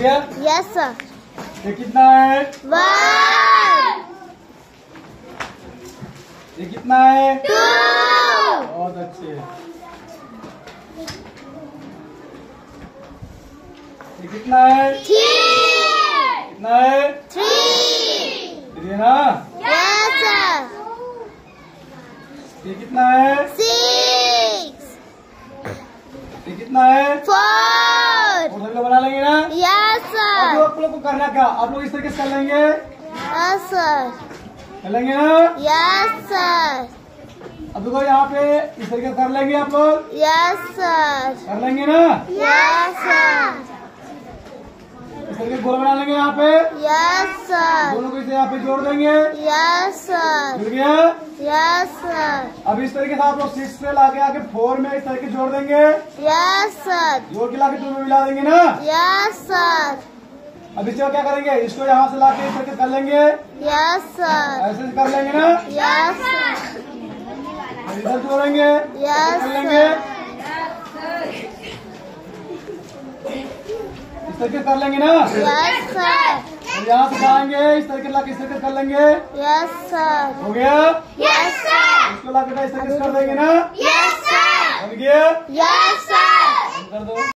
गया? Yes sir. ये कितना है? 1 ये कितना है? 2 बहुत अच्छे। ये कितना है? 3 कितना है? 3 ये ना? Yes sir. ये कितना है? 6 ये कितना है? 4 और सभी लोग बना लेंगे ना? यस अब सर। आप लोग को करना क्या? आप लोग इस तरीके से कर लेंगे? Yes sir. कर लेंगे ना? Yes sir. अब देखो यहाँ पे इस तरीके से कर लेंगे आप लोग? Yes sir. कर लेंगे ना? Yes sir. इस तरीके से गोल बना लेंगे यहाँ पे? Yes sir. दोनों को इसे यहाँ पे जोड़ देंगे? Yes sir. जुड़ गया? Yes sir. अब इस तरीके से आप लोग 6 पे लाके आके 4 में इस तरीके जोड़ देंगे? Yes sir. जोड़ के लाके 2 में मिला देंगे ना? Yes sir. अब इससे क्या करेंगे? इसको यहाँ से लाके इस तरीके कर लेंगे? Yes sir. ऐसे कर लेंगे ना? Yes sir. अब इधर जोड़ेंगे? यस कर लेंगे? इस तरीके कर लेंगे ना? Yes sir. और यहाँ से जाएंगे इस तरीके लाके इस तरीके कर लेंगे? Yes sir. हो गया? Yes sir. इसको लाके इस तरीके से कर देंगे ना? Yes sir. बन गया? Yes sir. कर दो।